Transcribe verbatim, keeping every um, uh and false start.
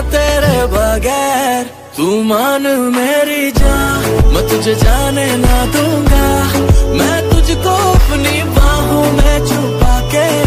तेरे बगैर। तू मान मेरी जान, मैं तुझे जाने ना दूंगा, मैं तुझको अपनी बाहों में छुपा के